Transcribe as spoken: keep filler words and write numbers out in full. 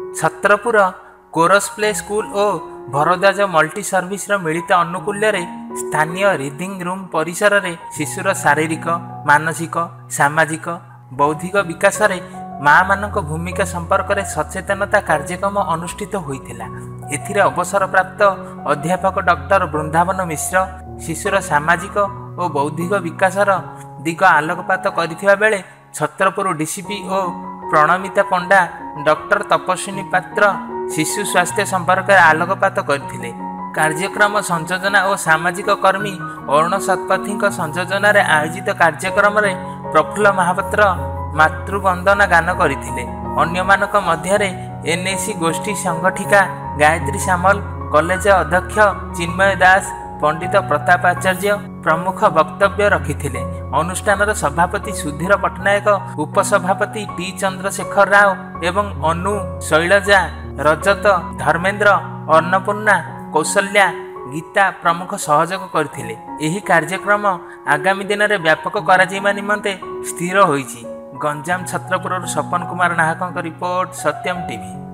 Chhatrapur coarse play school और Bharadwaj multi service मिलित अनुकूल्य स्थानीय रिडिंग रूम परिसर रे शिशुर शारीरिक मानसिक सामाजिक बौद्धिक विकास रे माँ मानक भूमिका संपर्क में सचेतनता कार्यक्रम अनुष्ठित होइथिला। एथिरे अवसर प्राप्त अध्यापक डॉक्टर वृंदावन मिश्र शिशुर सामाजिक और बौद्धिक विकासर दिग आलोकपात करथिबा बेले छत्रपुर डीसीपी और प्रणमिता पंडा डॉक्टर तपस्विनी पात्र शिशु स्वास्थ्य संपर्क में आलोकपात करथिले। कार्यक्रम संयोजना और सामाजिक कर्मी अरुण शतपथी संयोजन आयोजित कार्यक्रम में प्रफुल्ल महापात्र मातृवंदना गान करथिले। अन्यमानक मध्यरे एनएसी गोष्ठी संगठिका गायत्री सामल, कॉलेज अध्यक्ष चिन्मय दास, पंडित प्रताप आचार्य प्रमुख वक्तव्य रखिथिले। अनुष्ठान सभापति सुधीर पट्टनायक, उपसभापति टी चंद्रशेखर राव एवं अनु, शैलजा, रजत, धर्मेन्द्र, अन्नपूर्णा, कौशल्या, गीता प्रमुख सहयोग करथिले। एही कार्यक्रम आगामी दिन में व्यापक कराजिमा निमंते स्थिर होईछि। गंजाम छत्रपुर सपन कुमार नाहक रिपोर्ट, सत्यम टीवी।